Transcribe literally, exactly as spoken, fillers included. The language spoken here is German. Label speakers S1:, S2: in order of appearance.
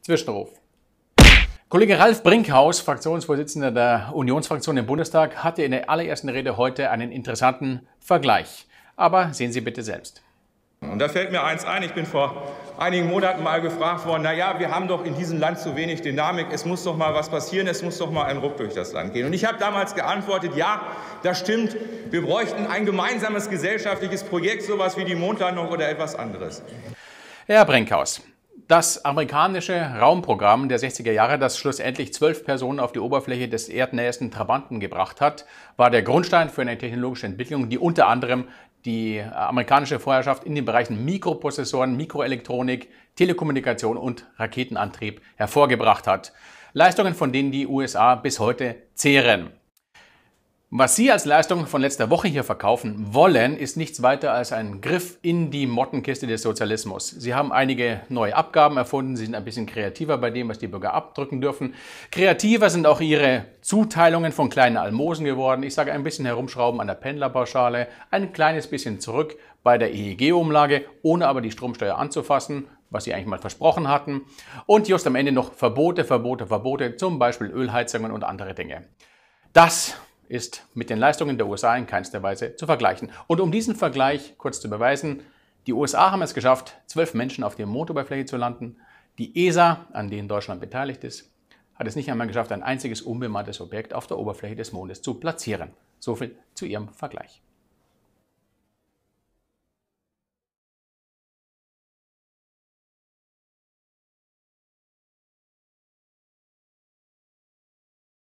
S1: Zwischenruf. Kollege Ralf Brinkhaus, Fraktionsvorsitzender der Unionsfraktion im Bundestag, hatte in der allerersten Rede heute einen interessanten Vergleich. Aber sehen Sie bitte selbst.
S2: Und da fällt mir eins ein, ich bin vor einigen Monaten mal gefragt worden, na ja, wir haben doch in diesem Land zu wenig Dynamik, es muss doch mal was passieren, es muss doch mal ein Ruck durch das Land gehen. Und ich habe damals geantwortet, ja, das stimmt, wir bräuchten ein gemeinsames gesellschaftliches Projekt, sowas wie die Mondlandung oder etwas anderes.
S1: Herr Brinkhaus, das amerikanische Raumprogramm der sechziger Jahre, das schlussendlich zwölf Personen auf die Oberfläche des erdnähesten Trabanten gebracht hat, war der Grundstein für eine technologische Entwicklung, die unter anderem die amerikanische Vorherrschaft in den Bereichen Mikroprozessoren, Mikroelektronik, Telekommunikation und Raketenantrieb hervorgebracht hat. Leistungen, von denen die U S A bis heute zehren. Was Sie als Leistung von letzter Woche hier verkaufen wollen, ist nichts weiter als ein Griff in die Mottenkiste des Sozialismus. Sie haben einige neue Abgaben erfunden, Sie sind ein bisschen kreativer bei dem, was die Bürger abdrücken dürfen. Kreativer sind auch Ihre Zuteilungen von kleinen Almosen geworden. Ich sage ein bisschen herumschrauben an der Pendlerpauschale, ein kleines bisschen zurück bei der E E G-Umlage, ohne aber die Stromsteuer anzufassen, was Sie eigentlich mal versprochen hatten. Und just am Ende noch Verbote, Verbote, Verbote, zum Beispiel Ölheizungen und andere Dinge. Das ist mit den Leistungen der U S A in keinster Weise zu vergleichen. Und um diesen Vergleich kurz zu beweisen, die U S A haben es geschafft, zwölf Menschen auf der Mondoberfläche zu landen. Die E S A, an denen Deutschland beteiligt ist, hat es nicht einmal geschafft, ein einziges unbemanntes Objekt auf der Oberfläche des Mondes zu platzieren. So viel zu ihrem Vergleich.